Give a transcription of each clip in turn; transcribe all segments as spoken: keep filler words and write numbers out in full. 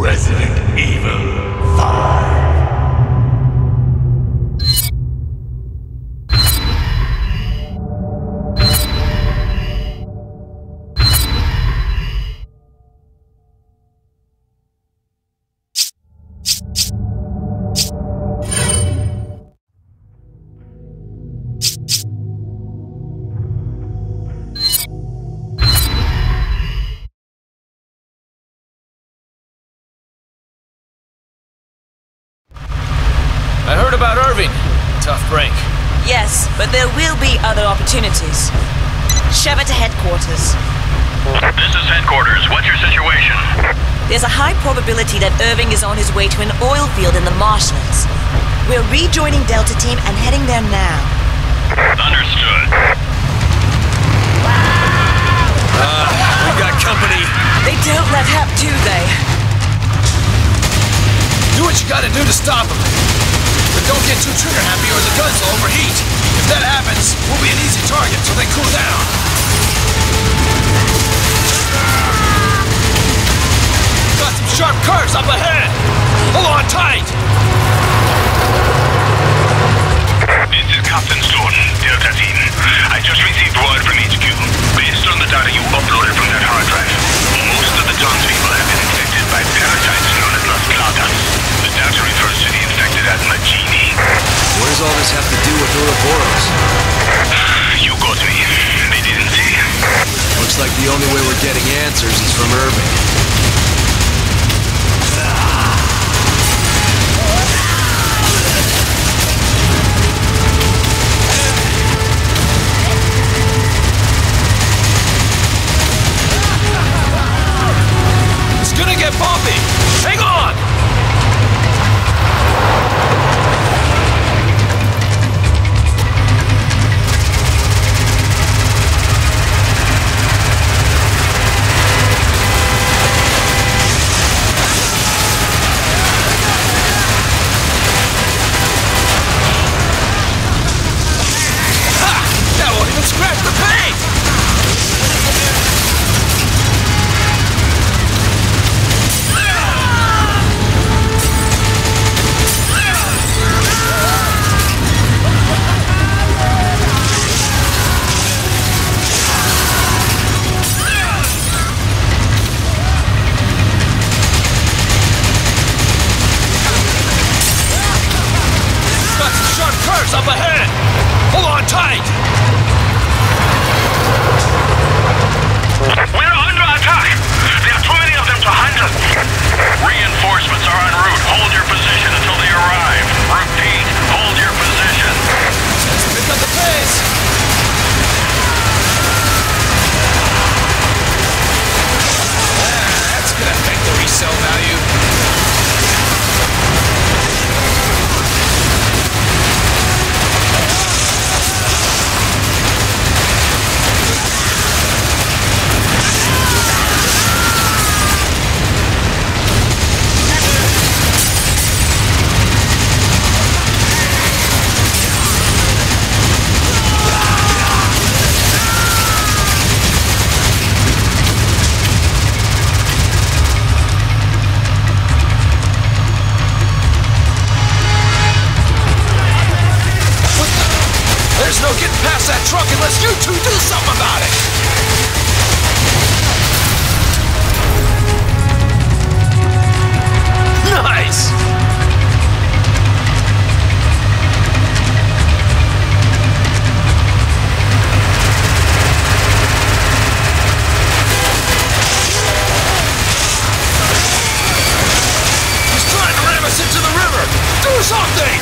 Resident Evil five. I heard about Irving. Tough break. Yes, but there will be other opportunities. Shove it to headquarters. This is headquarters. What's your situation? There's a high probability that Irving is on his way to an oil field in the marshlands. We're rejoining Delta Team and heading there now. Understood. Uh, we got company. They don't let Hap, do they? Do what you gotta do to stop him. But don't get too trigger happy or the guns will overheat. If that happens, we'll be an easy target till they cool down. Got some sharp curves up ahead. Hold on tight. This is Captain Stone, Delta Team. I just received word from H Q. Based on the data you uploaded from that hard drive, most of the townspeople have been infected by parasites known as Las Platas. The data refers to the infected as Magini. What does all this have to do with Ouroboros? You got me. They didn't say. Looks like the only way we're getting answers is from Irving. It's gonna get bumpy! Hang on! Scratch the paint! Got some sharp curves up ahead! Hold on tight! We're under attack! There are too many of them to handle! Reinforcements are en route. Hold your position until they arrive. Repeat, hold your position. Let's pick up the pace! Ah, that's gonna affect the resale value. There's no getting past that truck unless you two do something about it! Nice! He's trying to ram us into the river! Do something!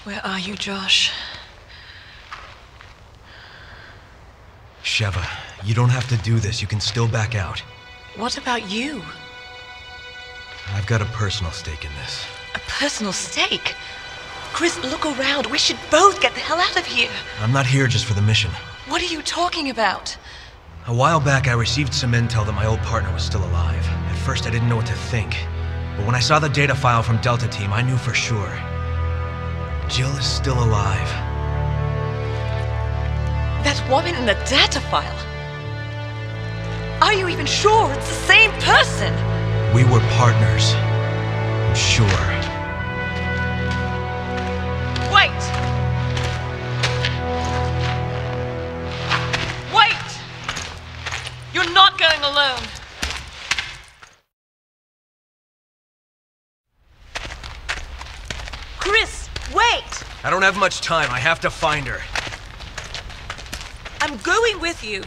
Where are you, Josh? Sheva, you don't have to do this. You can still back out. What about you? I've got a personal stake in this. A personal stake? Chris, look around. We should both get the hell out of here. I'm not here just for the mission. What are you talking about? A while back, I received some intel that my old partner was still alive. At first, I didn't know what to think. But when I saw the data file from Delta Team, I knew for sure. Jill is still alive. That woman in the data file? Are you even sure it's the same person? We were partners. I'm sure. Wait! Wait! You're not going alone. Chris, wait! I don't have much time. I have to find her. I'm going with you.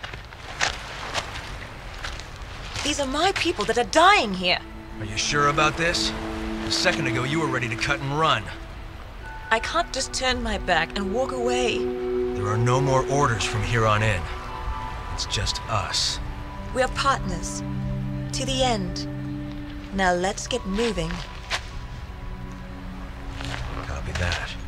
These are my people that are dying here. Are you sure about this? A second ago, you were ready to cut and run. I can't just turn my back and walk away. There are no more orders from here on in. It's just us. We're partners. To the end. Now let's get moving. Copy that.